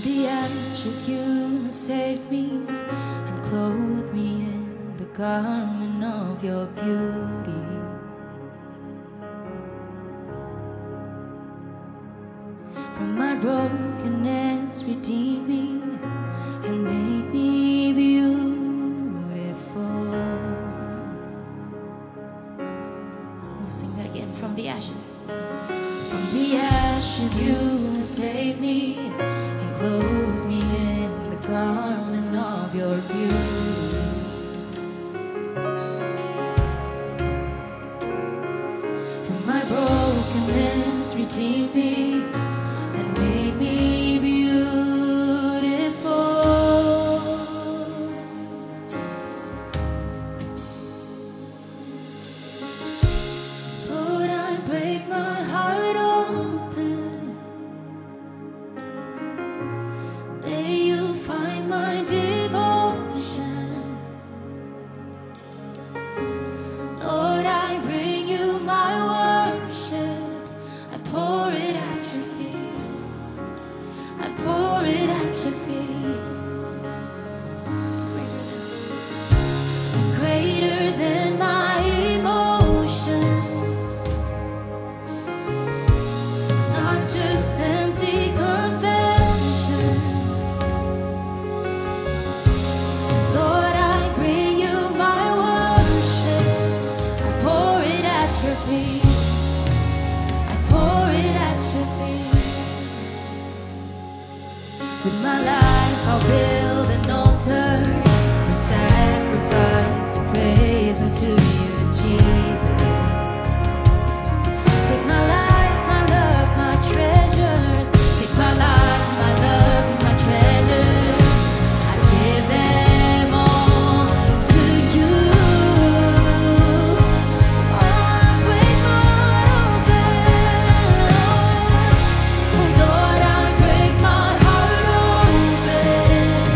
the ashes you have saved me and clothed me in the garment of your beauty. From my brokenness redeemed me and made me beautiful. We'll sing that again. From the ashes. From the ashes you saved me and clothed me in the garment of your beauty. From my brokenness redeemed me and made me beautiful. Lord, I break my heart open. May you find my devotion. Lord, I bring you my worship. I pour it at your feet. I pour it at your feet. Greater than my emotions, not just empty confessions. Lord, I bring you my worship. I pour it at your feet. I pour it at your feet. With my life I'll build an altar, a sacrifice of praise unto you, Jesus. Take my life, my love, my treasures. Take my life, my love, my treasures. I give them all to you. Oh, I break my heart open. Oh Lord, I break my heart open.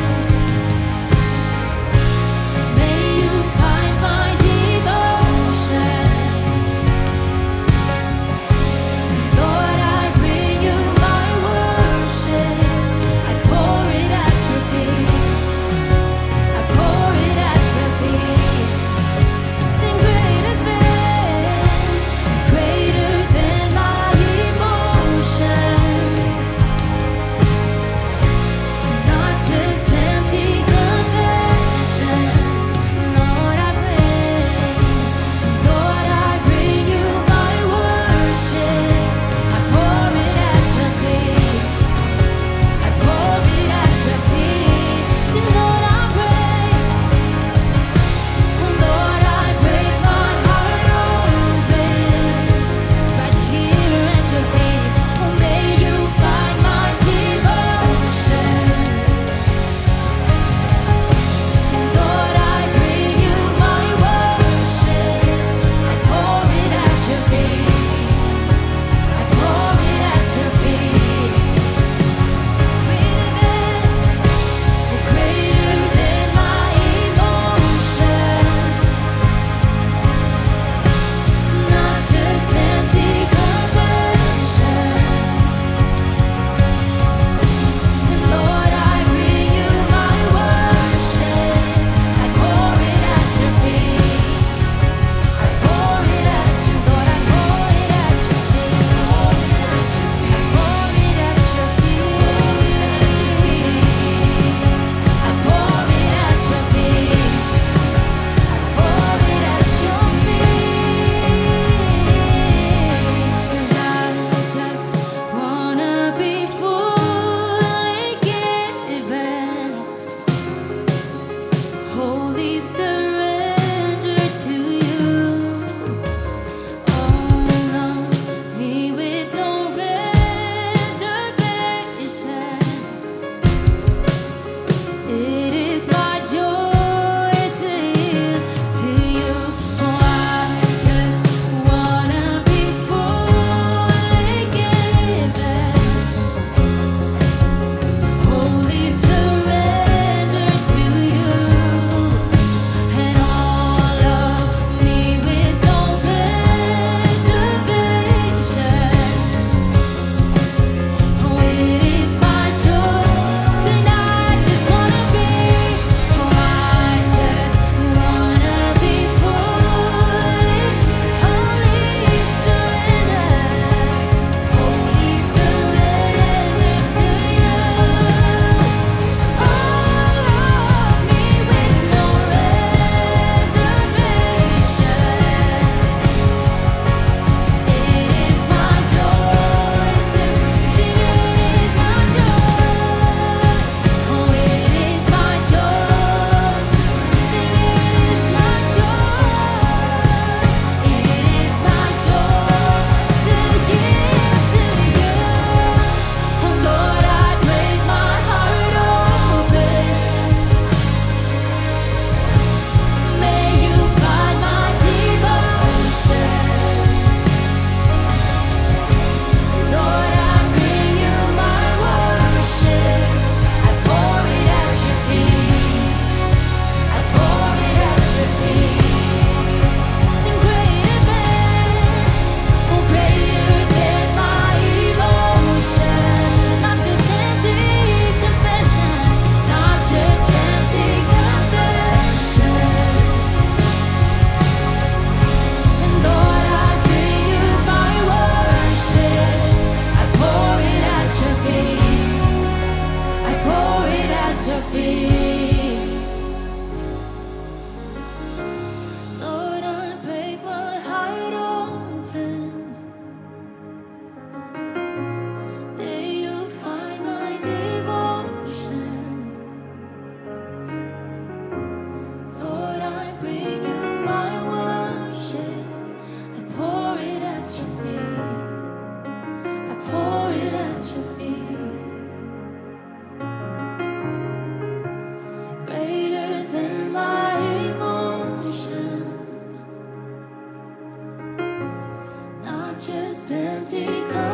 empty.